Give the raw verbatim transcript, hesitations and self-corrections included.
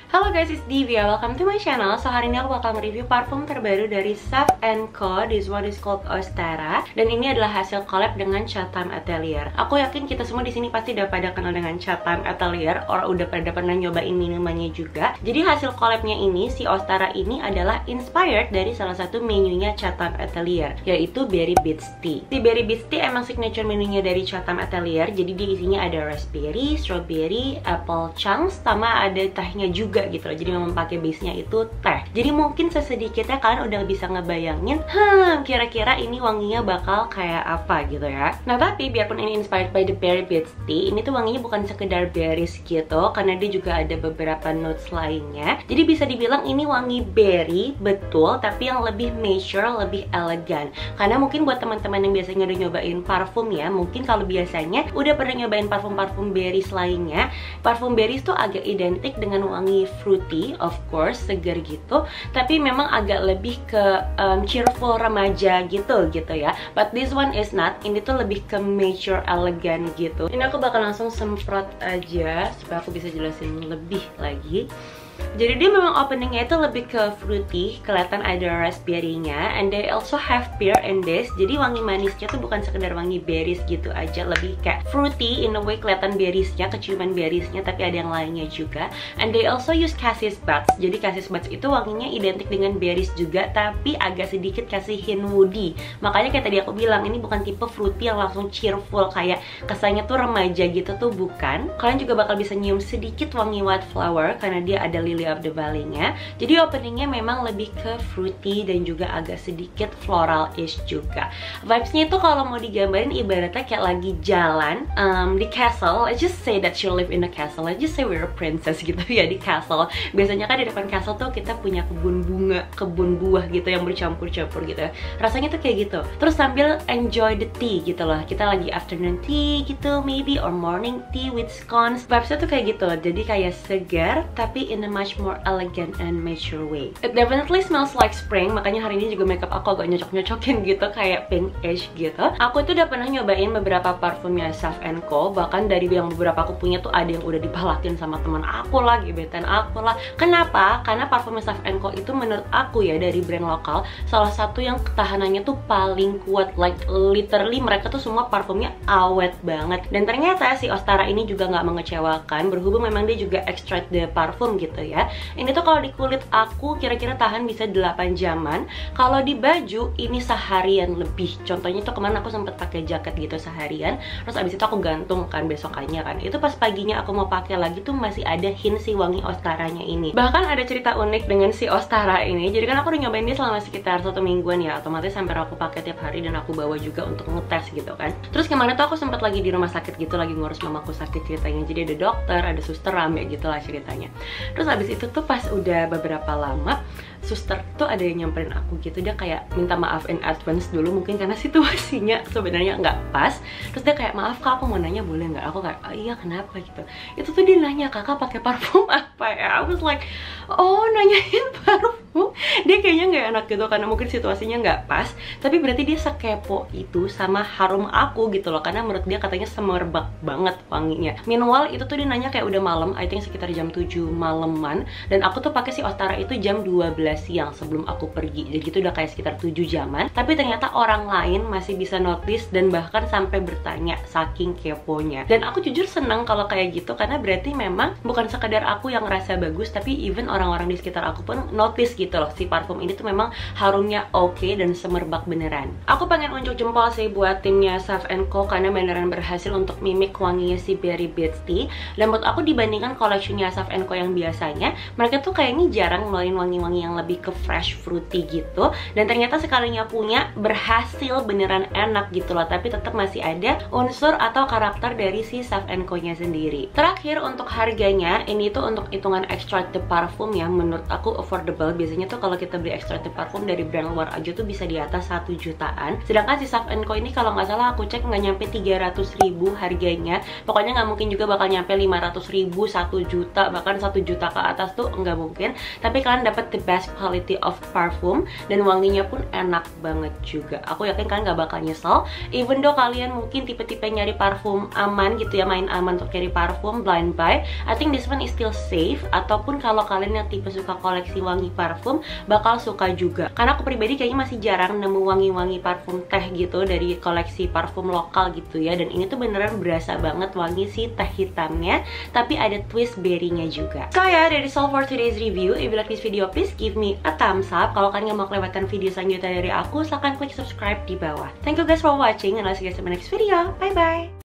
Halo guys, it's Divya. Welcome to my channel. So hari ini aku bakal mereview parfum terbaru dari Sav and Co. This one is called Ostara. Dan ini adalah hasil collab dengan Chatham Atelier. Aku yakin kita semua di sini pasti udah pada kenal dengan Chatham Atelier, or udah pada pernah nyobain minumannya juga. Jadi hasil collabnya ini, si Ostara ini adalah inspired dari salah satu menunya Chatham Atelier, yaitu Berry Beats Tea. Si Berry Beats Tea emang signature menunya dari Chatham Atelier. Jadi di isinya ada raspberry, strawberry, apple chunks, sama ada tehnya juga gitu loh. Jadi memang pakai base-nya itu teh. Jadi mungkin sesedikitnya kalian udah bisa ngebayangin, hmm, kira-kira ini wanginya bakal kayak apa gitu ya. Nah tapi biarpun ini inspired by the Berry Beats Tea, ini tuh wanginya bukan sekedar berries gitu, karena dia juga ada beberapa notes lainnya. Jadi bisa dibilang ini wangi berry betul, tapi yang lebih mature, lebih elegan. Karena mungkin buat teman-teman yang biasanya udah nyobain parfum ya, mungkin kalau biasanya udah pernah nyobain parfum-parfum berries lainnya, parfum berries tuh agak identik dengan wangi fruity, of course, segar gitu, tapi memang agak lebih ke um, cheerful remaja gitu gitu ya. But this one is not. Ini tuh lebih ke mature, elegan gitu. Ini aku bakal langsung semprot aja supaya aku bisa jelasin lebih lagi. Jadi dia memang openingnya itu lebih ke fruity, kelihatan ada raspberry-nya, and they also have pear in this. Jadi wangi manisnya tuh bukan sekedar wangi berries gitu aja, lebih kayak fruity in a way, kelihatan berries-nya, keciuman berries-nya, tapi ada yang lainnya juga. And they also use cassis buds. Jadi cassis buds itu wanginya identik dengan berries juga, tapi agak sedikit kasih hint woody. Makanya kayak tadi aku bilang, ini bukan tipe fruity yang langsung cheerful kayak kesannya tuh remaja gitu tuh, bukan. Kalian juga bakal bisa nyium sedikit wangi white flower karena dia ada lily of the valley-nya. Jadi openingnya memang lebih ke fruity dan juga agak sedikit floral-ish juga. Vibes-nya itu kalau mau digambarin ibaratnya kayak lagi jalan um, di castle. Let's just say that you live in a castle. Let's just say we're a princess gitu ya di castle. Biasanya kan di depan castle tuh kita punya kebun bunga, kebun buah gitu yang bercampur-campur gitu ya. Rasanya tuh kayak gitu. Terus sambil enjoy the tea gitu loh. Kita lagi afternoon tea gitu maybe, or morning tea with scones. Vibes-nya tuh kayak gitu. Jadi kayak segar tapi in a much more elegant and mature way. It definitely smells like spring. Makanya hari ini juga makeup aku agak nyocok-nyocokin gitu, kayak pinkish gitu. Aku itu udah pernah nyobain beberapa parfumnya Sav and Co. Bahkan dari yang beberapa aku punya tuh ada yang udah dipalakin sama teman aku lah, gebetan aku lah. Kenapa? Karena parfumnya Sav and Co itu menurut aku ya, dari brand lokal, salah satu yang ketahanannya tuh paling kuat. Like literally mereka tuh semua parfumnya awet banget. Dan ternyata si Ostara ini juga nggak mengecewakan, berhubung memang dia juga extract the parfum gitu ya. Ini tuh kalau di kulit aku kira-kira tahan bisa delapan jaman. Kalau di baju ini seharian lebih. Contohnya tuh kemarin aku sempet pakai jaket gitu seharian, terus abis itu aku gantung kan besokannya kan. Itu pas paginya aku mau pakai lagi tuh masih ada hint si wangi Ostaranya ini. Bahkan ada cerita unik dengan si Ostara ini. Jadi kan aku udah nyobain dia selama sekitar satu mingguan ya, otomatis sampai aku pakai tiap hari dan aku bawa juga untuk ngetes gitu kan. Terus kemarin tuh aku sempet lagi di rumah sakit gitu, lagi ngurus mamaku sakit ceritanya. Jadi ada dokter, ada suster, rame gitu lah ceritanya. Terus abis itu tuh pas udah beberapa lama, suster tuh ada yang nyamperin aku gitu. Dia kayak minta maaf in advance dulu, mungkin karena situasinya sebenarnya nggak pas. Terus dia kayak, maaf kak, aku mau nanya boleh nggak? Aku kayak, oh iya kenapa gitu. Itu tuh dia nanya, kakak pakai parfum apa ya? I was like, oh nanyain parfum. Dia kayaknya nggak enak gitu karena mungkin situasinya nggak pas. Tapi berarti dia sekepo itu sama harum aku gitu loh, karena menurut dia katanya semerbak banget wanginya. Meanwhile itu tuh dia nanya kayak udah malam, I think sekitar jam tujuh malaman. Dan aku tuh pakai si Ostara itu jam dua belas siang sebelum aku pergi. Jadi itu udah kayak sekitar tujuh jaman. Tapi ternyata orang lain masih bisa notice dan bahkan sampai bertanya, saking keponya. Dan aku jujur seneng kalau kayak gitu, karena berarti memang bukan sekedar aku yang ngerasa bagus, tapi even orang-orang di sekitar aku pun notice gitu loh, si parfum ini tuh memang harumnya oke okay dan semerbak beneran. Aku pengen unjuk jempol sih buat timnya Sav and Co karena beneran berhasil untuk mimik wanginya si Berry Beats Tea. Dan menurut aku dibandingkan collectionnya Sav and Co yang biasanya, mereka tuh kayaknya jarang ngeluarin wangi-wangi yang lebih ke fresh fruity gitu. Dan ternyata sekalinya punya berhasil beneran enak gitu loh, tapi tetap masih ada unsur atau karakter dari si Sav and Co nya sendiri. Terakhir untuk harganya, ini tuh untuk hitungan extract the parfum ya, menurut aku affordable. Biasanya tuh kalau kita beli extract the parfum dari brand luar aja tuh bisa di atas satu jutaan. Sedangkan si Sav and Co ini kalau nggak salah aku cek nggak nyampe tiga ratus ribu harganya. Pokoknya nggak mungkin juga bakal nyampe lima ratus ribu, satu juta, bahkan satu juta ke atas tuh nggak mungkin. Tapi kalian dapat the best quality of parfum, dan wanginya pun enak banget juga. Aku yakin kalian gak bakal nyesel. Even though kalian mungkin tipe-tipe nyari parfum aman gitu ya, main aman untuk cari parfum, blind buy, I think this one is still safe. Ataupun kalau kalian yang tipe suka koleksi wangi parfum, bakal suka juga. Karena aku pribadi kayaknya masih jarang nemu wangi-wangi parfum teh gitu dari koleksi parfum lokal gitu ya. Dan ini tuh beneran berasa banget wangi si teh hitamnya, tapi ada twist berry-nya juga. So ya, that is all for today's review. If you like this video, please give me a thumbs up. Kalau kalian gak mau kelewatan video selanjutnya dari aku, silahkan klik subscribe di bawah. Thank you guys for watching, and I'll see you guys in my next video. Bye bye.